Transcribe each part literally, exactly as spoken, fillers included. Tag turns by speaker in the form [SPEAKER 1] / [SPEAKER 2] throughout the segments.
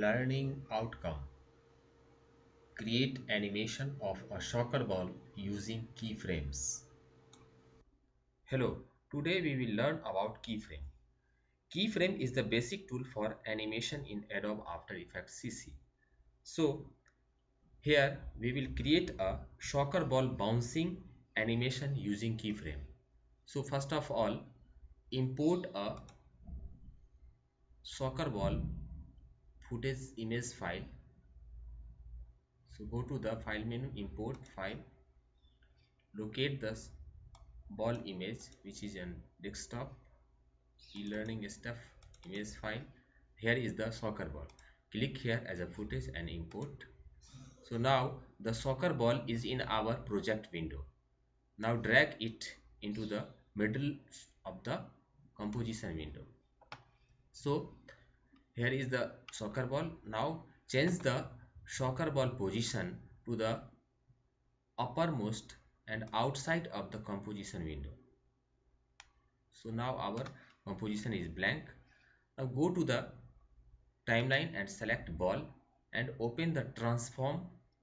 [SPEAKER 1] Learning outcome. Create animation of a soccer ball using keyframes. Hello, today we will learn about keyframe. Keyframe is the basic tool for animation in Adobe After Effects C C. So here we will create a soccer ball bouncing animation using keyframe. So first of all, import a soccer ball footage image file. So go to the file menu, import file, locate the ball image which is on desktop, e-learning stuff image file. Here is the soccer ball. Click here as a footage and import. So now the soccer ball is in our project window. Now drag it into the middle of the composition window. So here is the soccer ball. Now change the soccer ball position to the uppermost and outside of the composition window. So now our composition is blank. Now go to the timeline and select ball and open the transform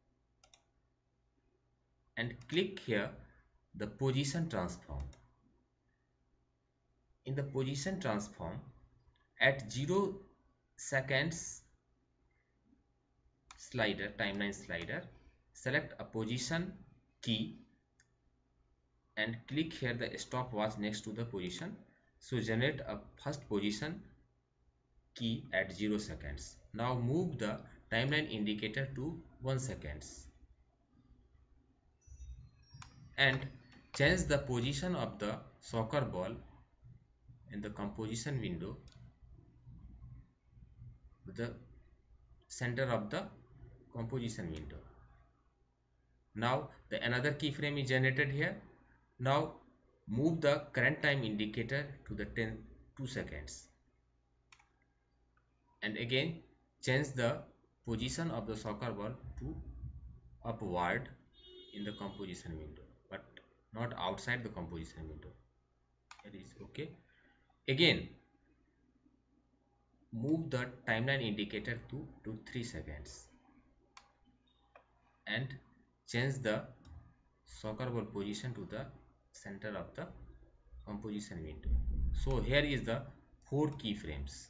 [SPEAKER 1] and click here the position transform. In the position transform, at zero seconds slider, timeline slider, select a position key and click here the stopwatch next to the position. So generate a first position key at zero seconds. Now move the timeline indicator to one seconds and change the position of the soccer ball in the composition window to the center of the composition window. Now the another keyframe is generated here. Now move the current time indicator to the ten two seconds and again change the position of the soccer ball to upward in the composition window but not outside the composition window. It is okay. Again move the timeline indicator to, to three seconds and change the soccer ball position to the center of the composition window. So here is the four keyframes.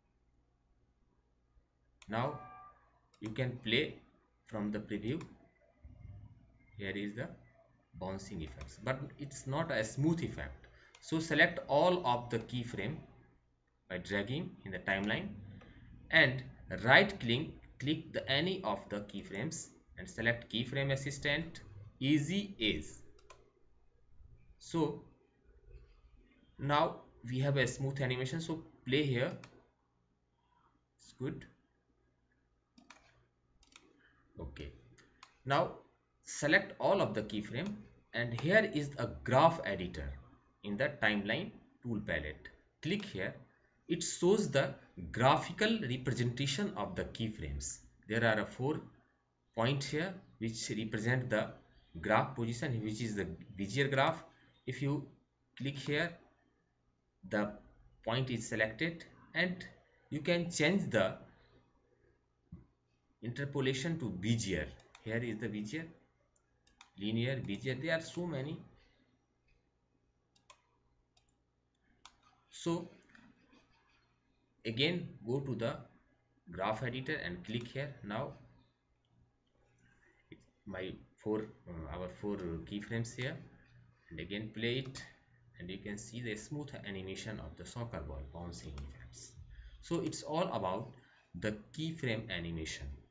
[SPEAKER 1] Now you can play from the preview. Here is the bouncing effects, but it's not a smooth effect. So select all of the keyframe by dragging in the timeline and right click click the any of the keyframes and select keyframe assistant easy ease. So now we have a smooth animation. So play here. It's good. Okay. Now select all of the keyframe and here is a graph editor in the timeline tool palette. Click here. It shows the graphical representation of the keyframes. There are four points here which represent the graph position, which is the Bezier graph. If you click here, the point is selected and you can change the interpolation to Bezier. Here is the Bezier, linear, Bezier. There are so many. So again go to the graph editor and click here. Now my four uh, our four keyframes here and again play it and you can see the smooth animation of the soccer ball bouncing effects. So it's all about the keyframe animation.